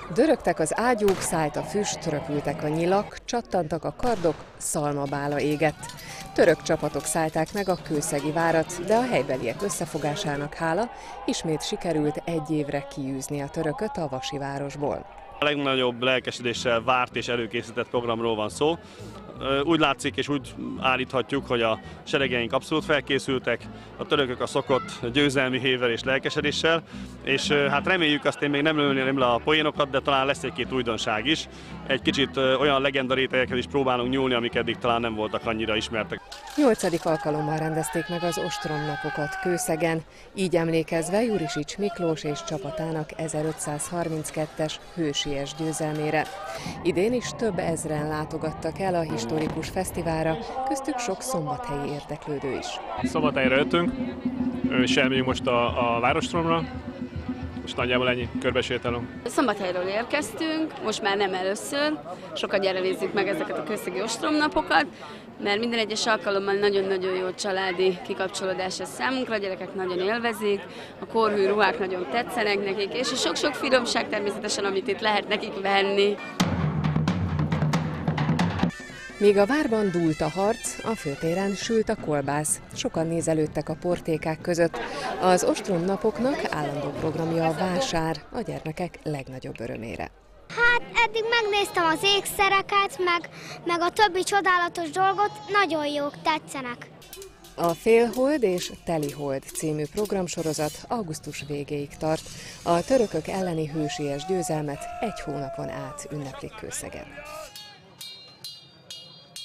Dörögtek az ágyúk, szállt a füst, röpültek a nyilak, csattantak a kardok, szalmabála égett. Török csapatok szállták meg a kőszegi várat, de a helybeliek összefogásának hála ismét sikerült egy évre kiűzni a törököt a vasivárosból. A legnagyobb lelkesedéssel várt és előkészített programról van szó. Úgy látszik és úgy állíthatjuk, hogy a seregeink abszolút felkészültek, a törökök a szokott győzelmi hévvel és lelkesedéssel, és hát reméljük, azt én még nem lőném le a poénokat, de talán lesz egy-két újdonság is. Egy kicsit olyan legendarétegekhez is próbálunk nyúlni, amik eddig talán nem voltak annyira ismertek. 8. alkalommal rendezték meg az ostromnapokat Kőszegen, így emlékezve Jurisics Miklós és csapatának 1532-es hősies győzelmére. Idén is több ezren látogattak el a historikus fesztiválra, köztük sok szombathelyi érdeklődő is. Szombathelyre jöttünk, és elmegyünk most a várostromra, és nagyjából ennyi, körbesétálunk. Szombathelyről érkeztünk, most már nem először, sokat gyere nézzük meg ezeket a kőszegi ostromnapokat, mert minden egyes alkalommal nagyon-nagyon jó családi kikapcsolódás ez számunkra, a gyerekek nagyon élvezik, a korhű ruhák nagyon tetszenek nekik, és sok-sok finomság természetesen, amit itt lehet nekik venni. Míg a várban dúlt a harc, a főtéren sült a kolbász. Sokan nézelődtek a portékák között. Az ostromnapoknak állandó programja a vásár, a gyermekek legnagyobb örömére. Hát eddig megnéztem az ékszereket, meg a többi csodálatos dolgot, nagyon jók, tetszenek. A Félhold és Telihold című programsorozat augusztus végéig tart. A törökök elleni hősies győzelmet egy hónapon át ünneplik Kőszegen.